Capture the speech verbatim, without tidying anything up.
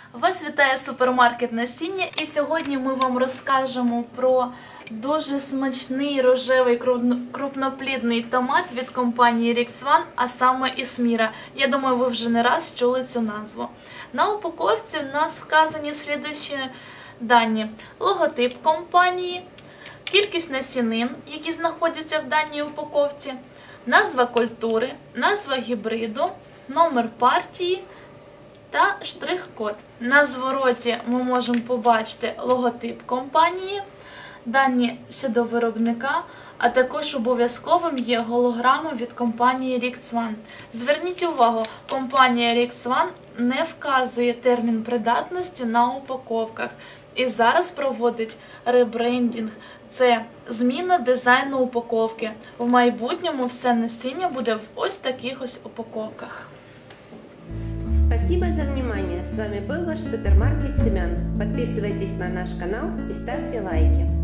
Вас вітає супермаркет насіння, і сьогодні ми вам розкажемо про дуже смачний рожевий крупноплідний томат від компанії Рікцван, а саме Ісміра. Я думаю, ви вже не раз чули цю назву. На упаковці в нас вказані слідуючі дані: логотип компанії, кількість насінин, які знаходяться в даній упаковці, назва культури, назва гібриду, номер партії та штрих-код. На звороті ми можемо побачити логотип компанії, дані щодо виробника, а також обов'язковим є голограма від компанії Рікцван. Зверніть увагу, компанія Рікцван не вказує термін придатності на упаковках і зараз проводить ребрендінг. Це зміна дизайну упаковки. В майбутньому все насіння буде в ось таких ось упаковках. Спасибо за внимание. С вами был ваш супермаркет семян. Подписывайтесь на наш канал и ставьте лайки.